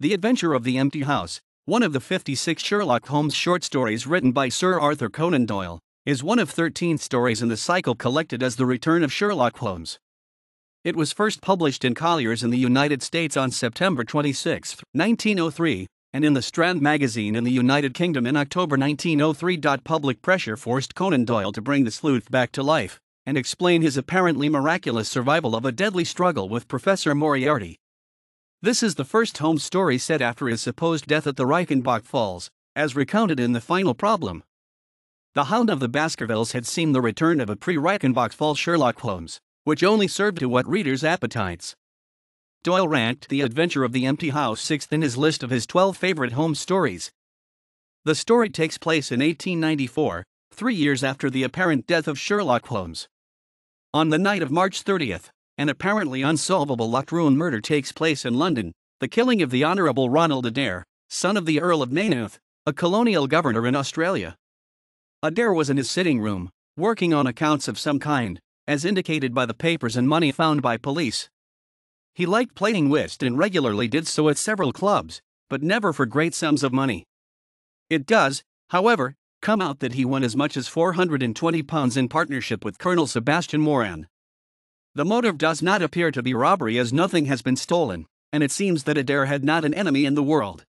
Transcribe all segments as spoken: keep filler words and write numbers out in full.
The Adventure of the Empty House, one of the fifty-six Sherlock Holmes short stories written by Sir Arthur Conan Doyle, is one of thirteen stories in the cycle collected as The Return of Sherlock Holmes. It was first published in Collier's in the United States on September twenty-sixth, nineteen oh three, and in the Strand magazine in the United Kingdom in October nineteen oh three. Public pressure forced Conan Doyle to bring the sleuth back to life and explain his apparently miraculous survival of a deadly struggle with Professor Moriarty. This is the first Holmes story set after his supposed death at the Reichenbach Falls, as recounted in The Final Problem. The Hound of the Baskervilles had seen the return of a pre-Reichenbach Falls Sherlock Holmes, which only served to whet readers' appetites. Doyle ranked The Adventure of the Empty House sixth in his list of his twelve favorite Holmes stories. The story takes place in eighteen ninety-four, three years after the apparent death of Sherlock Holmes. On the night of March thirtieth, an apparently unsolvable locked-room murder takes place in London, the killing of the Honourable Ronald Adair, son of the Earl of Maynooth, a colonial governor in Australia. Adair was in his sitting room, working on accounts of some kind, as indicated by the papers and money found by police. He liked playing whist and regularly did so at several clubs, but never for great sums of money. It does, however, come out that he won as much as four hundred twenty pounds in partnership with Colonel Sebastian Moran. The motive does not appear to be robbery, as nothing has been stolen, and it seems that Adair had not an enemy in the world.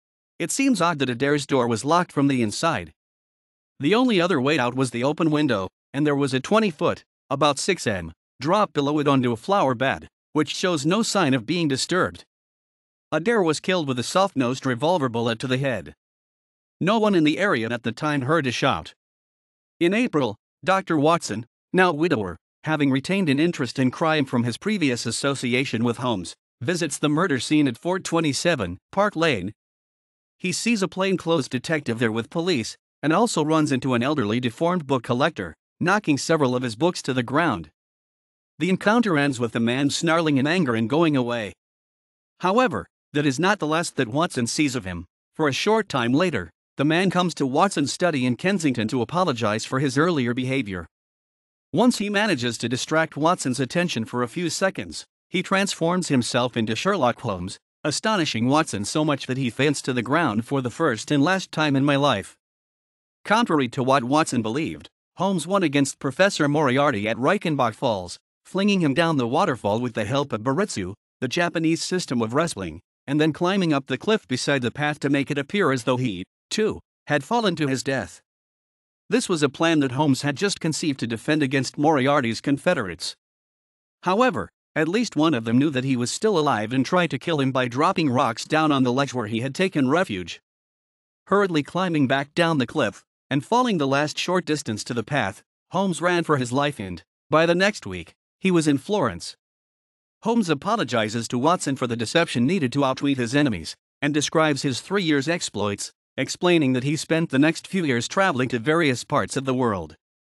It seems odd that Adair's door was locked from the inside. The only other way out was the open window, and there was a twenty-foot, about six meters, drop below it onto a flower bed, which shows no sign of being disturbed. Adair was killed with a soft-nosed revolver bullet to the head. No one in the area at the time heard a shot. In April, Doctor Watson, now widower, having retained an interest in crime from his previous association with Holmes, visits the murder scene at four twenty-seven Park Lane. He sees a plainclothes detective there with police, and also runs into an elderly deformed book collector, knocking several of his books to the ground. The encounter ends with the man snarling in anger and going away. However, that is not the last that Watson sees of him, for a short time later, the man comes to Watson's study in Kensington to apologize for his earlier behavior. Once he manages to distract Watson's attention for a few seconds, he transforms himself into Sherlock Holmes, astonishing Watson so much that he faints to the ground. For the first and last time in my life. Contrary to what Watson believed, Holmes won against Professor Moriarty at Reichenbach Falls, flinging him down the waterfall with the help of Baritsu, the Japanese system of wrestling, and then climbing up the cliff beside the path to make it appear as though he, too, had fallen to his death. This was a plan that Holmes had just conceived to defend against Moriarty's Confederates. However, at least one of them knew that he was still alive and tried to kill him by dropping rocks down on the ledge where he had taken refuge. Hurriedly climbing back down the cliff, and falling the last short distance to the path, Holmes ran for his life, and, by the next week, he was in Florence. Holmes apologizes to Watson for the deception needed to outwit his enemies, and describes his three years' exploits, explaining that he spent the next few years traveling to various parts of the world.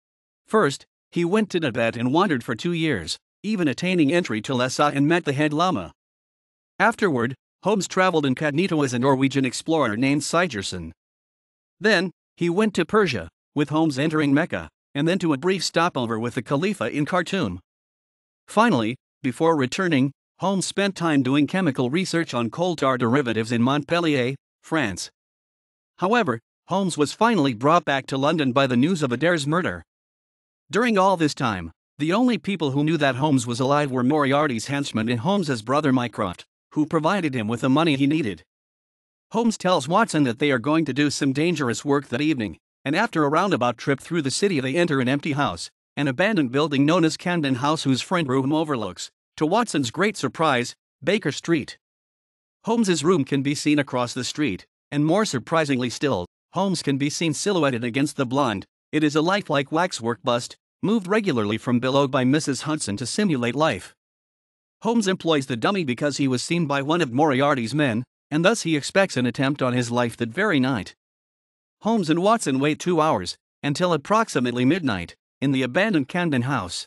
First, he went to Tibet and wandered for two years, even attaining entry to Lhasa and met the head Lama. Afterward, Holmes traveled incognito as a Norwegian explorer named Sigerson. Then, he went to Persia, with Holmes entering Mecca, and then to a brief stopover with the Khalifa in Khartoum. Finally, before returning, Holmes spent time doing chemical research on coal tar derivatives in Montpellier, France. However, Holmes was finally brought back to London by the news of Adair's murder. During all this time, the only people who knew that Holmes was alive were Moriarty's henchmen and Holmes's brother Mycroft, who provided him with the money he needed. Holmes tells Watson that they are going to do some dangerous work that evening, and after a roundabout trip through the city they enter an empty house, an abandoned building known as Camden House, whose front room overlooks, to Watson's great surprise, Baker Street. Holmes's room can be seen across the street, and more surprisingly still, Holmes can be seen silhouetted against the blind. It is a lifelike waxwork bust, moved regularly from below by Missus Hudson to simulate life. Holmes employs the dummy because he was seen by one of Moriarty's men, and thus he expects an attempt on his life that very night. Holmes and Watson wait two hours, until approximately midnight, in the abandoned Camden House.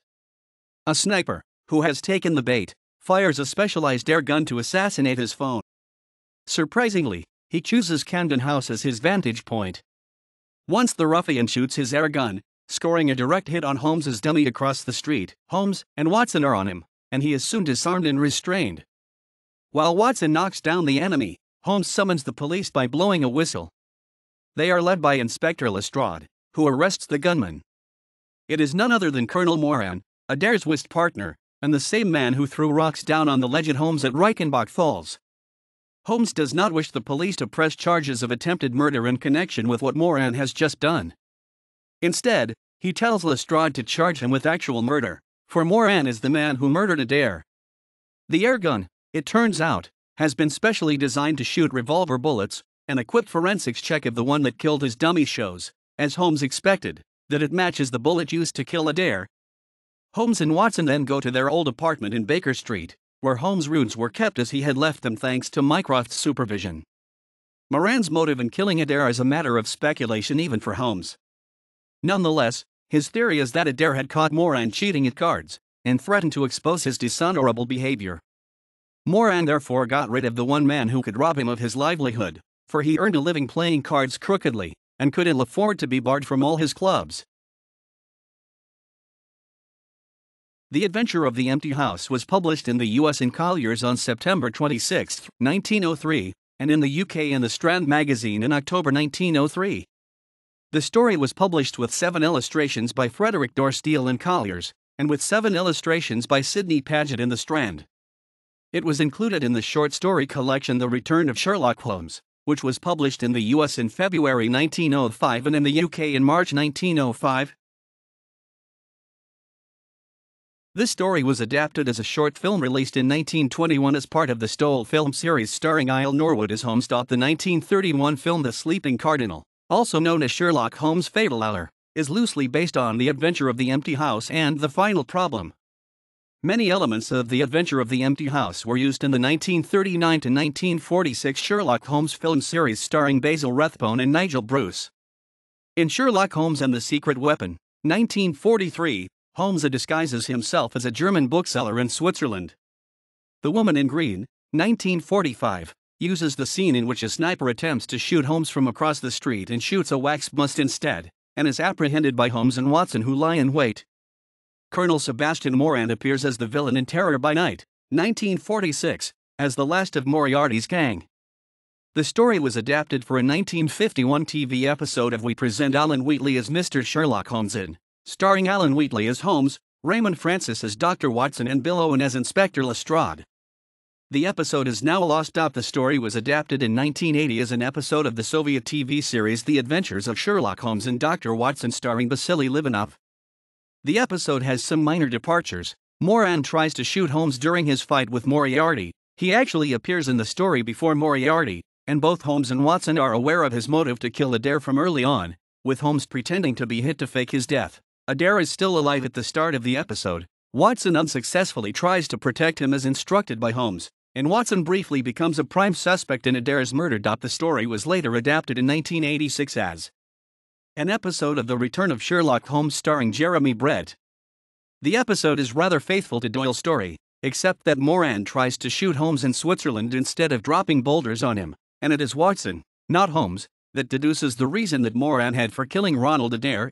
A sniper, who has taken the bait, fires a specialized air gun to assassinate his phone. Surprisingly, he chooses Camden House as his vantage point. Once the ruffian shoots his air gun, scoring a direct hit on Holmes's dummy across the street, Holmes and Watson are on him, and he is soon disarmed and restrained. While Watson knocks down the enemy, Holmes summons the police by blowing a whistle. They are led by Inspector Lestrade, who arrests the gunman. It is none other than Colonel Moran, Adair's whist partner, and the same man who threw rocks down on the legend Holmes at Reichenbach Falls. Holmes does not wish the police to press charges of attempted murder in connection with what Moran has just done. Instead, he tells Lestrade to charge him with actual murder, for Moran is the man who murdered Adair. The airgun, it turns out, has been specially designed to shoot revolver bullets, and a quick forensics check of the one that killed his dummy shows, as Holmes expected, that it matches the bullet used to kill Adair. Holmes and Watson then go to their old apartment in Baker Street, where Holmes' runes were kept as he had left them thanks to Mycroft's supervision. Moran's motive in killing Adair is a matter of speculation even for Holmes. Nonetheless, his theory is that Adair had caught Moran cheating at cards, and threatened to expose his dishonorable behavior. Moran therefore got rid of the one man who could rob him of his livelihood, for he earned a living playing cards crookedly, and could ill afford to be barred from all his clubs. The Adventure of the Empty House was published in the U S in Collier's on September twenty-sixth, nineteen oh three, and in the U K in the Strand magazine in October nineteen oh three. The story was published with seven illustrations by Frederick Dorsteel in Collier's, and with seven illustrations by Sidney Paget in the Strand. It was included in the short story collection The Return of Sherlock Holmes, which was published in the U S in February nineteen oh five and in the U K in March nineteen oh five. This story was adapted as a short film released in nineteen twenty-one as part of the Stoll film series starring Isle Norwood as Holmes. The nineteen thirty-one film The Sleeping Cardinal, also known as Sherlock Holmes' Fatal Hour, is loosely based on The Adventure of the Empty House and The Final Problem. Many elements of The Adventure of the Empty House were used in the nineteen thirty-nine to nineteen forty-six Sherlock Holmes film series starring Basil Rathbone and Nigel Bruce. In Sherlock Holmes and the Secret Weapon, nineteen forty-three, Holmes disguises himself as a German bookseller in Switzerland. The Woman in Green, nineteen forty-five, uses the scene in which a sniper attempts to shoot Holmes from across the street and shoots a wax bust instead, and is apprehended by Holmes and Watson, who lie in wait. Colonel Sebastian Moran appears as the villain in Terror by Night, nineteen forty-six, as the last of Moriarty's gang. The story was adapted for a nineteen fifty-one T V episode of We Present Alan Wheatley as Mister Sherlock Holmes in, starring Alan Wheatley as Holmes, Raymond Francis as Doctor Watson and Bill Owen as Inspector Lestrade. The episode is now lost. The story was adapted in nineteen eighty as an episode of the Soviet T V series The Adventures of Sherlock Holmes and Doctor Watson starring Vasily Livanov. The episode has some minor departures. Moran tries to shoot Holmes during his fight with Moriarty. He actually appears in the story before Moriarty, and both Holmes and Watson are aware of his motive to kill Adair from early on, with Holmes pretending to be hit to fake his death. Adair is still alive at the start of the episode. Watson unsuccessfully tries to protect him as instructed by Holmes, and Watson briefly becomes a prime suspect in Adair's murder. The story was later adapted in nineteen eighty-six as an episode of The Return of Sherlock Holmes starring Jeremy Brett. The episode is rather faithful to Doyle's story, except that Moran tries to shoot Holmes in Switzerland instead of dropping boulders on him, and it is Watson, not Holmes, that deduces the reason that Moran had for killing Ronald Adair.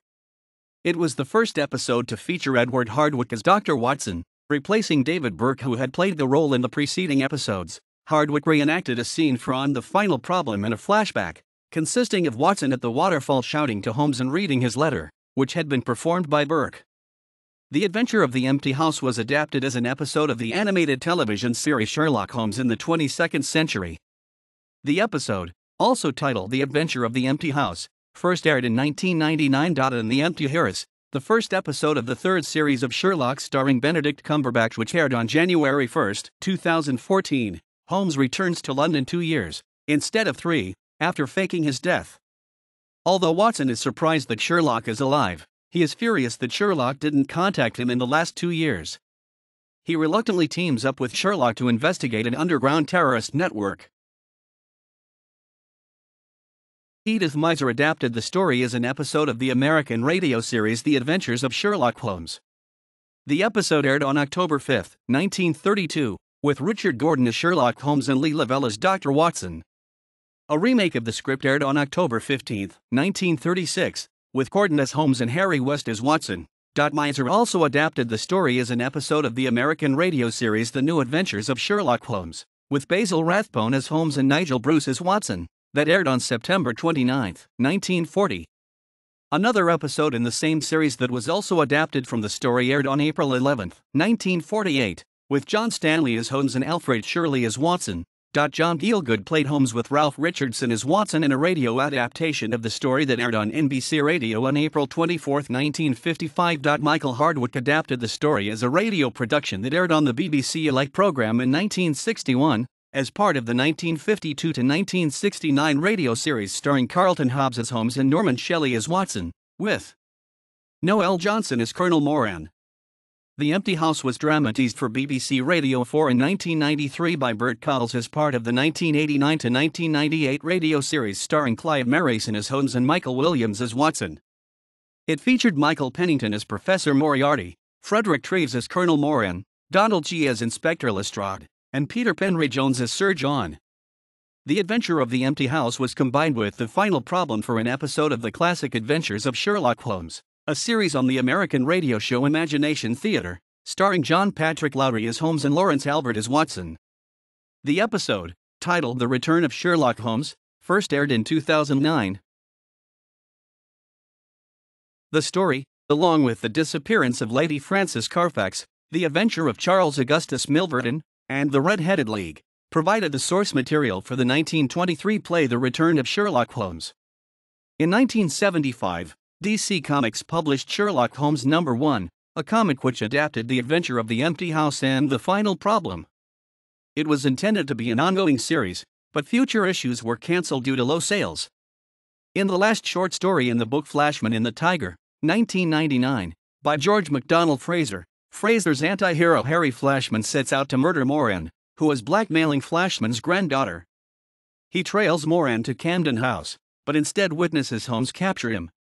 It was the first episode to feature Edward Hardwicke as Doctor Watson, replacing David Burke, who had played the role in the preceding episodes. Hardwicke reenacted a scene from The Final Problem in a flashback, consisting of Watson at the waterfall shouting to Holmes and reading his letter, which had been performed by Burke. The Adventure of the Empty House was adapted as an episode of the animated television series Sherlock Holmes in the twenty-second century. The episode, also titled The Adventure of the Empty House, first aired in nineteen ninety-nine. In The Empty Hearse, the first episode of the third series of Sherlock starring Benedict Cumberbatch, which aired on January first, two thousand fourteen, Holmes returns to London two years, instead of three, after faking his death. Although Watson is surprised that Sherlock is alive, he is furious that Sherlock didn't contact him in the last two years. He reluctantly teams up with Sherlock to investigate an underground terrorist network. Edith Meiser adapted the story as an episode of the American radio series The Adventures of Sherlock Holmes. The episode aired on October fifth, nineteen thirty-two, with Richard Gordon as Sherlock Holmes and Lee Lavelle as Doctor Watson. A remake of the script aired on October fifteenth, nineteen thirty-six, with Gordon as Holmes and Harry West as Watson. Meiser also adapted the story as an episode of the American radio series The New Adventures of Sherlock Holmes, with Basil Rathbone as Holmes and Nigel Bruce as Watson, that aired on September twenty-ninth, nineteen forty. Another episode in the same series that was also adapted from the story aired on April eleventh, nineteen forty-eight, with John Stanley as Holmes and Alfred Shirley as Watson. John Gielgud played Holmes with Ralph Richardson as Watson in a radio adaptation of the story that aired on N B C Radio on April twenty-fourth, nineteen fifty-five. Michael Hardwick adapted the story as a radio production that aired on the B B C Elite program in nineteen sixty-one, as part of the nineteen fifty-two to nineteen sixty-nine radio series starring Carlton Hobbs as Holmes and Norman Shelley as Watson, with Noel Johnson as Colonel Moran. The Empty House was dramatized for B B C Radio four in nineteen ninety-three by Bert Culls as part of the nineteen eighty-nine to nineteen ninety-eight radio series starring Clive Merrison as Holmes and Michael Williams as Watson. It featured Michael Pennington as Professor Moriarty, Frederick Treves as Colonel Moran, Donald G. as Inspector Lestrade, and Peter Penry Jones as Sir John. The Adventure of the Empty House was combined with The Final Problem for an episode of the classic adventures of Sherlock Holmes, a series on the American radio show Imagination Theater, starring John Patrick Lowry as Holmes and Lawrence Albert as Watson. The episode, titled The Return of Sherlock Holmes, first aired in two thousand nine. The story, along with The Disappearance of Lady Frances Carfax, The Adventure of Charles Augustus Milverton, and The Red-Headed League, provided the source material for the nineteen twenty-three play The Return of Sherlock Holmes. In nineteen seventy-five, D C Comics published Sherlock Holmes number one, a comic which adapted The Adventure of the Empty House and The Final Problem. It was intended to be an ongoing series, but future issues were cancelled due to low sales. In the last short story in the book Flashman in the Tiger, nineteen ninety-nine, by George MacDonald Fraser, Fraser's anti-hero Harry Flashman sets out to murder Moran, who is blackmailing Flashman's granddaughter. He trails Moran to Camden House, but instead witnesses Holmes capture him,